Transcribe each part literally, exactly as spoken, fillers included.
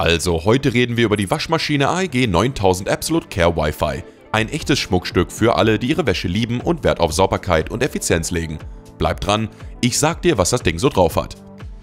Also heute reden wir über die Waschmaschine A E G neuntausend Absolute Care Wi-Fi. Ein echtes Schmuckstück für alle, die ihre Wäsche lieben und Wert auf Sauberkeit und Effizienz legen. Bleib dran, ich sag dir, was das Ding so drauf hat.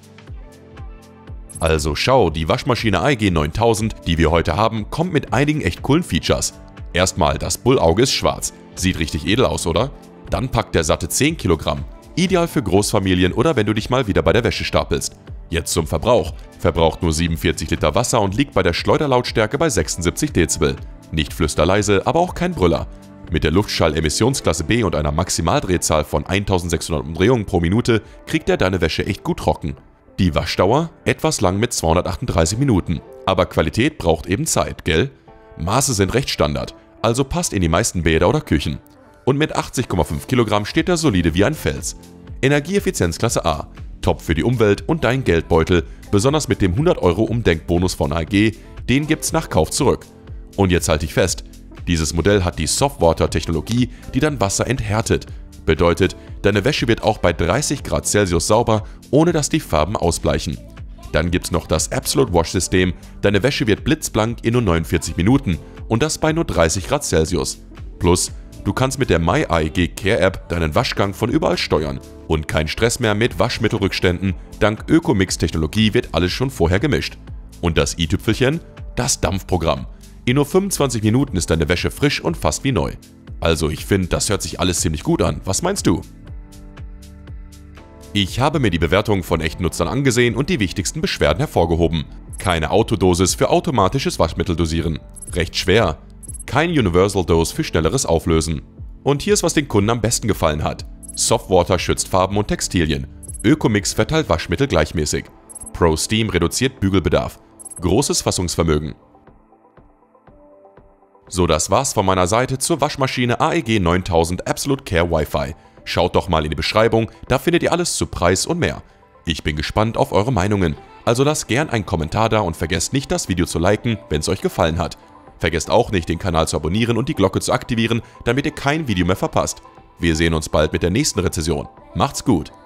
Also schau, die Waschmaschine A E G neuntausend, die wir heute haben, kommt mit einigen echt coolen Features. Erstmal, das Bullauge ist schwarz. Sieht richtig edel aus, oder? Dann packt der satte zehn Kilogramm. Ideal für Großfamilien oder wenn du dich mal wieder bei der Wäsche stapelst. Jetzt zum Verbrauch. Verbraucht nur siebenundvierzig Liter Wasser und liegt bei der Schleuderlautstärke bei sechsundsiebzig Dezibel. Nicht flüsterleise, aber auch kein Brüller. Mit der Luftschall-Emissionsklasse B und einer Maximaldrehzahl von eintausendsechshundert Umdrehungen pro Minute kriegt er deine Wäsche echt gut trocken. Die Waschdauer? Etwas lang mit zweihundertachtunddreißig Minuten. Aber Qualität braucht eben Zeit, gell? Maße sind recht Standard, also passt in die meisten Bäder oder Küchen. Und mit achtzig Komma fünf Kilogramm steht er solide wie ein Fels. Energieeffizienzklasse A. Top für die Umwelt und dein Geldbeutel, besonders mit dem hundert Euro Umdenkbonus von A E G, den gibt's nach Kauf zurück. Und jetzt halte ich fest, dieses Modell hat die Softwater-Technologie, die dann Wasser enthärtet. Bedeutet, deine Wäsche wird auch bei dreißig Grad Celsius sauber, ohne dass die Farben ausbleichen. Dann gibt's noch das Absolute Wash System, deine Wäsche wird blitzblank in nur neunundvierzig Minuten und das bei nur dreißig Grad Celsius. Plus, du kannst mit der My A E G Care App deinen Waschgang von überall steuern und kein Stress mehr mit Waschmittelrückständen, dank Ökomix-Technologie wird alles schon vorher gemischt. Und das i-Tüpfelchen? Das Dampfprogramm. In nur fünfundzwanzig Minuten ist deine Wäsche frisch und fast wie neu. Also ich finde, das hört sich alles ziemlich gut an. Was meinst du? Ich habe mir die Bewertungen von echten Nutzern angesehen und die wichtigsten Beschwerden hervorgehoben. Keine Autodosis für automatisches Waschmitteldosieren. Recht schwer. Kein Universal Dose für schnelleres Auflösen. Und hier ist, was den Kunden am besten gefallen hat. Softwater schützt Farben und Textilien. Ökomix verteilt Waschmittel gleichmäßig. Pro Steam reduziert Bügelbedarf. Großes Fassungsvermögen. So, das war's von meiner Seite zur Waschmaschine A E G neuntausend Absolute Care Wi-Fi. Schaut doch mal in die Beschreibung, da findet ihr alles zu Preis und mehr. Ich bin gespannt auf eure Meinungen, also lasst gern einen Kommentar da und vergesst nicht, das Video zu liken, wenn es euch gefallen hat. Vergesst auch nicht, den Kanal zu abonnieren und die Glocke zu aktivieren, damit ihr kein Video mehr verpasst. Wir sehen uns bald mit der nächsten Rezession. Macht's gut!